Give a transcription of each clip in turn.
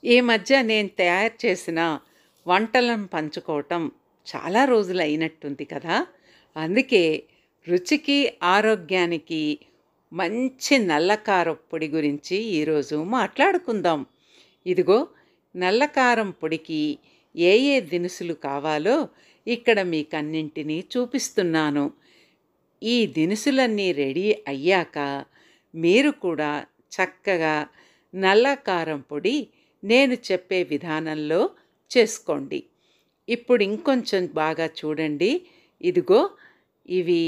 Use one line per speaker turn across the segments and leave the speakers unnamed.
ఈ మధ్య నేను తయారు చేసిన వంటలను పంచుకోవటం చాలా రోజులు అయినట్టుంది కదా! అందుకే రుచికి, ఆరోగ్యానికి మంచి నల్ల కారం పొడి గురించి ఈరోజు మాట్లాడుకుందాం. ఇదిగో నల్ల కారం పొడికి ఏ ఏ దినుసులు కావాలో ఇక్కడ మీకన్నింటినీ చూపిస్తున్నాను. ఈ దినుసులన్నీ రెడీ అయ్యాక మీరు కూడా చక్కగా నల్ల కారం పొడి నేను చెప్పే విధానంలో చేసుకోండి. ఇప్పుడు ఇంకొంచెం బాగా చూడండి. ఇదిగో ఇవి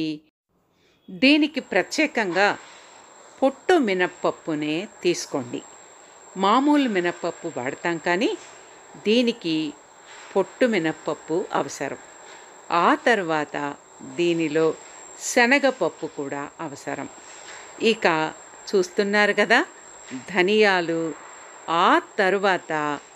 దీనికి ప్రత్యేకంగా పొట్టు మినప్పప్పునే తీసుకోండి. మామూలు మినప్పప్పు వాడతాం కానీ దీనికి పొట్టు మినప్పప్పు అవసరం. ఆ తర్వాత దీనిలో శనగపప్పు కూడా అవసరం. ఇక చూస్తున్నారు కదా, ధనియాలు, ఆ తరువాత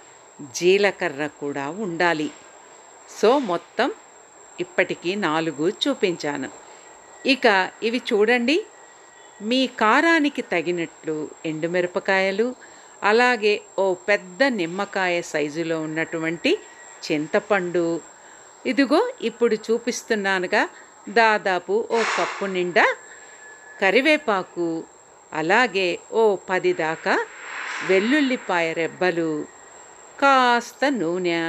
జీలకర్ర కూడా ఉండాలి. సో మొత్తం ఇప్పటికి 4 చూపించాను. ఇక ఇవి చూడండి, మీ కారానికి తగినట్లు ఎండుమిరపకాయలు, అలాగే ఓ పెద్ద నిమ్మకాయ సైజులో ఉన్నటువంటి చింతపండు, ఇదిగో ఇప్పుడు చూపిస్తున్నానుగా దాదాపు ఓ కప్పు నిండా కరివేపాకు, అలాగే ఓ 10 దాకా వెల్లుల్లిపాయ రెబ్బలు, కాస్త నూనె,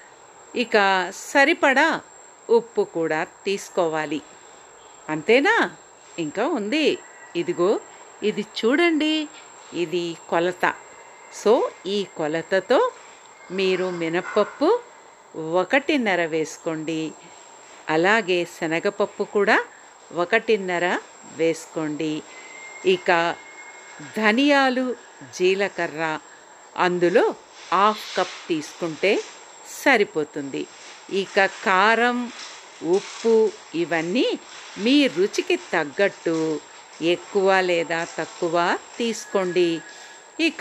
ఇక సరిపడా ఉప్పు కూడా తీసుకోవాలి. అంతేనా? ఇంకా ఉంది. ఇదిగో ఇది చూడండి, ఇది కొలత. సో ఈ కొలతతో మీరు మినప్పప్పు 1.5 వేసుకోండి, అలాగే శనగపప్పు కూడా 1.5 వేసుకోండి. ఇక ధనియాలు, జీలకర్ర అందులో 1/2 కప్ తీసుకుంటే సరిపోతుంది. ఇక కారం, ఉప్పు ఇవన్నీ మీ రుచికి తగ్గట్టు ఎక్కువ లేదా తక్కువ తీసుకోండి. ఇక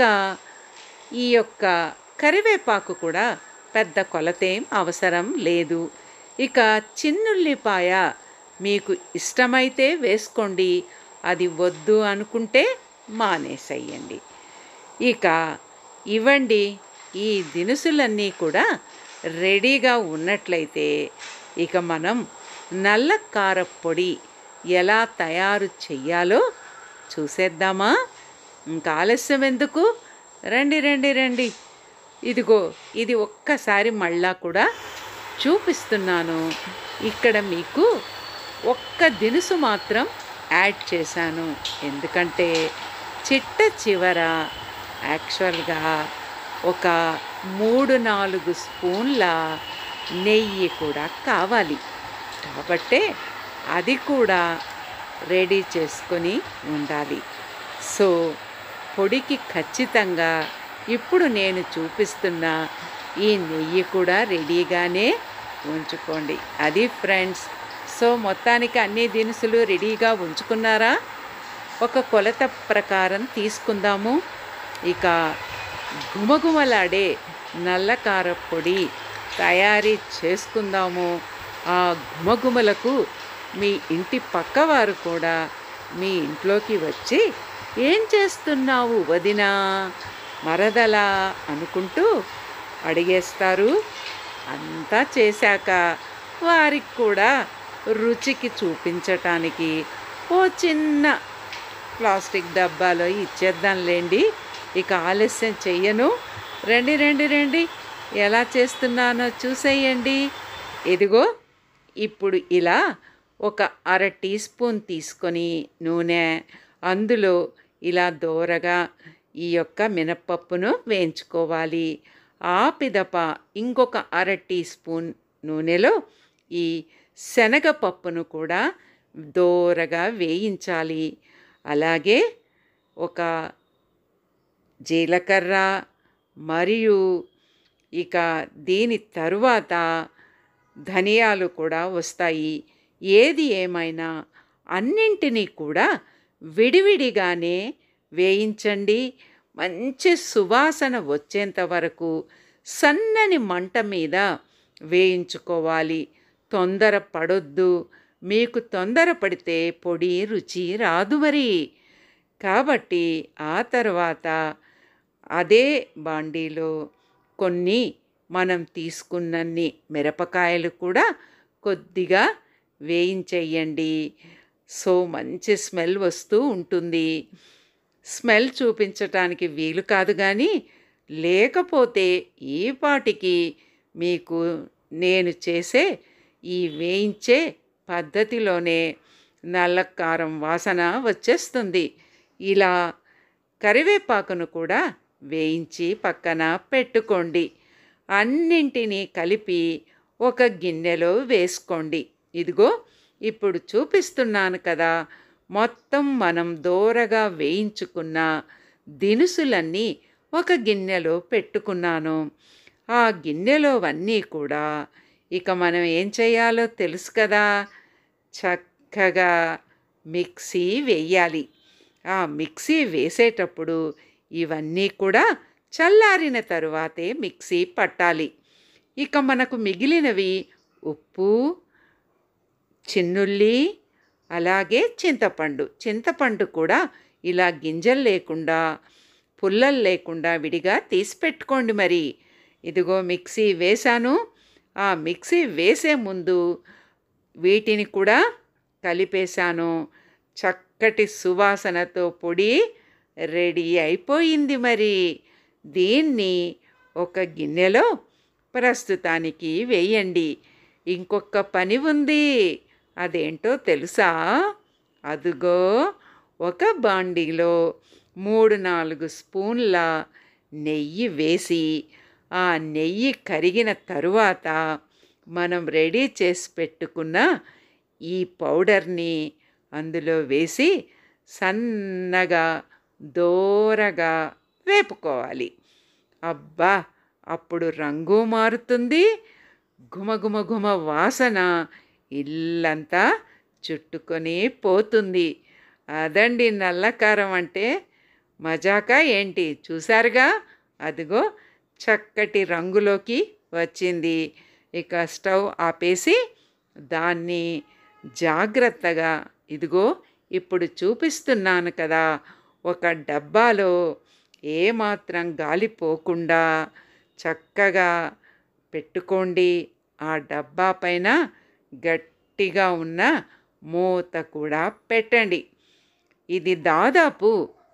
ఈ యొక్క కరివేపాకు కూడా పెద్ద కొలతేం అవసరం లేదు. ఇక చిన్నుల్లిపాయ మీకు ఇష్టమైతే వేసుకోండి, అది వద్దు అనుకుంటే మానేసేయండి. ఇక ఇవ్వండి, ఈ దినుసులన్నీ కూడా రెడీగా ఉన్నట్లయితే ఇక మనం నల్ల కారప్పొడి ఎలా తయారు చెయ్యాలో చూసేద్దామా? ఇంకా ఆలస్యం ఎందుకు? రండి రండి రండి. ఇదిగో ఇది ఒక్కసారి మళ్ళా కూడా చూపిస్తున్నాను. ఇక్కడ మీకు ఒక్క దినుసు మాత్రం యాడ్ చేశాను, ఎందుకంటే చిట్ట చివర యాక్చువల్గా ఒక 3-4 స్పూన్ల నెయ్యి కూడా కావాలి. కాబట్టే అది కూడా రెడీ చేసుకొని ఉండాలి. సో పొడికి ఖచ్చితంగా ఇప్పుడు నేను చూపిస్తున్న ఈ నెయ్యి కూడా రెడీగానే ఉంచుకోండి. అది ఫ్రెండ్స్. సో మొత్తానికి అన్ని దినుసులు రెడీగా ఉంచుకున్నారా? ఒక కొలత ప్రకారం తీసుకుందాము. ఇక గుమగుమలాడే నల్ల కారప్పొడి తయారీ చేసుకుందాము. ఆ గుమగుమలకు మీ ఇంటి పక్కవారు కూడా మీ ఇంట్లోకి వచ్చి ఏం చేస్తున్నావు వదినా, మరదలా అనుకుంటూ అడిగేస్తారు. అంతా చేశాక వారికి కూడా రుచికి చూపించటానికి ఓ చిన్న ప్లాస్టిక్ డబ్బాలో ఇచ్చేద్దాంలేండి. ఇక ఆలస్యం చెయ్యను. రండి రండి రండి, ఎలా చేస్తున్నానో చూసేయండి. ఇదిగో ఇప్పుడు ఇలా ఒక 1/2 టీ స్పూన్ తీసుకొని నూనె, అందులో ఇలా దోరగా ఈ యొక్క మినప్పప్పును వేయించుకోవాలి. ఆ పిదప ఇంకొక 1/2 టీ స్పూన్ నూనెలో ఈ శనగపప్పును కూడా దోరగా వేయించాలి. అలాగే ఒక జీలకర్ర, మరియు ఇక దీని తరువాత ధనియాలు కూడా వస్తాయి. ఏది ఏమైనా అన్నింటినీ కూడా విడివిడిగానే వేయించండి. మంచి సువాసన వచ్చేంత వరకు సన్నని మంట మీద వేయించుకోవాలి. తొందర పడొద్దు. మీకు తొందర పడితే పొడి రుచి రాదు మరి. కాబట్టి ఆ తర్వాత అదే బాండీలో కొన్ని మనం తీసుకున్నన్ని మిరపకాయలు కూడా కొద్దిగా వేయించేయండి. సో మంచి స్మెల్ వస్తూ ఉంటుంది. స్మెల్ చూపించటానికి వీలు కాదు కానీ, లేకపోతే ఈ పాటికి మీకు నేను చేసే ఈ వేయించే పద్ధతిలోనే నల్ల కారం వాసన వచ్చేస్తుంది. ఇలా కరివేపాకును కూడా వేయించి పక్కన పెట్టుకోండి. అన్నింటినీ కలిపి ఒక గిన్నెలో వేసుకోండి. ఇదిగో ఇప్పుడు చూపిస్తున్నాను కదా, మొత్తం మనం దోరగా వేయించుకున్న దినుసులన్నీ ఒక గిన్నెలో పెట్టుకున్నాను. ఆ గిన్నెలోవన్నీ కూడా ఇక మనం ఏం చేయాలో తెలుసు కదా, చక్కగా మిక్సీ వేయాలి. ఆ మిక్సీ వేసేటప్పుడు ఇవన్నీ కూడా చల్లారిన తరువాతే మిక్సీ పట్టాలి. ఇక మనకు మిగిలినవి ఉప్పు, చిన్నుల్లి, అలాగే చింతపండు కూడా ఇలా గింజలు లేకుండా పుల్లలు లేకుండా విడిగా తీసి పెట్టుకోండి. మరి ఇదిగో మిక్సీ వేశాను. ఆ మిక్సీ వేసే ముందు వీటిని కూడా కలిపేశాను. చక్కటి సువాసనతో పొడి రెడీ అయిపోయింది. మరి దీన్ని ఒక గిన్నెలో ప్రస్తుతానికి వేయండి. ఇంకొక పని ఉంది, అదేంటో తెలుసా? అదుగో ఒక బాండీలో 3-4 స్పూన్ల నెయ్యి వేసి, ఆ నెయ్యి కరిగిన తరువాత మనం రెడీ చేసి పెట్టుకున్న ఈ పౌడర్ని అందులో వేసి సన్నగా దోరగా వేపుకోవాలి. అబ్బా, అప్పుడు రంగు మారుతుంది, ఘుమఘుమ వాసన ఇల్లంతా చుట్టుకొని పోతుంది. అదండి నల్లకారం అంటే. మజాకా ఏంటి, చూసారుగా, అదిగో చక్కటి రంగులోకి వచ్చింది. ఇక స్టవ్ ఆపేసి దాన్ని జాగ్రత్తగా, ఇదిగో ఇప్పుడు చూపిస్తున్నాను కదా, ఒక డబ్బాలో ఏమాత్రం గాలి పోకుండా చక్కగా పెట్టుకోండి. ఆ డబ్బా పైన గట్టిగా ఉన్న మూత కూడా పెట్టండి. ఇది దాదాపు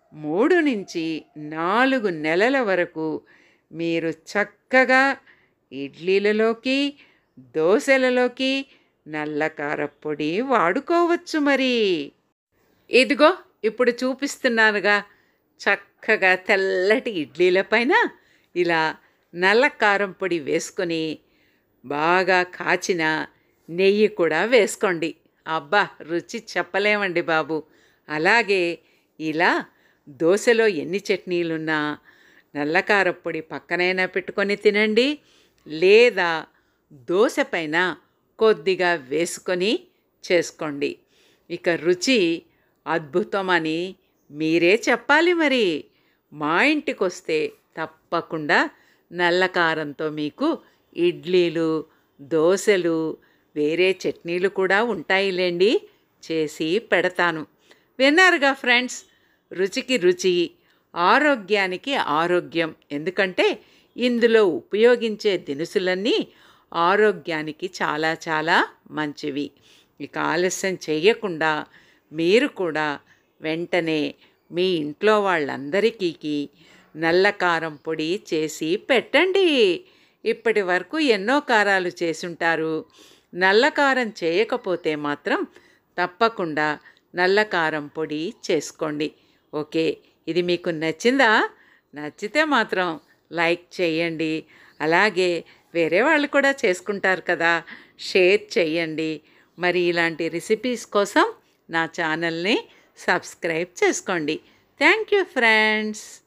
3-4 నెలల వరకు మీరు చక్కగా ఇడ్లీలలోకి, దోశలలోకి నల్లకారప్పొడి వాడుకోవచ్చు. మరి ఇదిగో ఇప్పుడు చూపిస్తున్నానుగా, చక్కగా తెల్లటి ఇడ్లీల పైన ఇలా నల్ల కారం పొడి వేసుకొని బాగా కాచిన నెయ్యి కూడా వేసుకోండి. అబ్బా, రుచి చెప్పలేమండి బాబు. అలాగే ఇలా దోశలో ఎన్ని చట్నీలున్నా నల్లకారప్పొడి పక్కనైనా పెట్టుకొని తినండి, లేదా దోశ పైన కొద్దిగా వేసుకొని చేసుకోండి. ఇక రుచి అద్భుతమని మీరే చెప్పాలి. మరి మా ఇంటికి వస్తే తప్పకుండా నల్లకారంతో మీకు ఇడ్లీలు, దోశలు, వేరే చట్నీలు కూడా ఉంటాయిలేండి, చేసి పెడతాను. విన్నారుగా ఫ్రెండ్స్, రుచికి రుచి, ఆరోగ్యానికి ఆరోగ్యం. ఎందుకంటే ఇందులో ఉపయోగించే దినుసులన్నీ ఆరోగ్యానికి చాలా చాలా మంచివి. ఇక ఆలస్యం చేయకుండా మీరు కూడా వెంటనే మీ ఇంట్లో వాళ్ళందరికీ నల్ల కారం పొడి చేసి పెట్టండి. ఇప్పటి వరకు ఎన్నో కారాలు చేసుంటారు. నల్ల కారం చేయకపోతే మాత్రం తప్పకుండా నల్ల కారం పొడి చేసుకోండి. ఓకే, ఇది మీకు నచ్చిందా? నచ్చితే మాత్రం లైక్ చేయండి. అలాగే వేరే వాళ్ళు కూడా చేసుకుంటారు కదా, షేర్ చేయండి. మరి ఇలాంటి రెసిపీస్ కోసం నా ఛానల్ని సబ్స్క్రైబ్ చేసుకోండి. Thank you friends.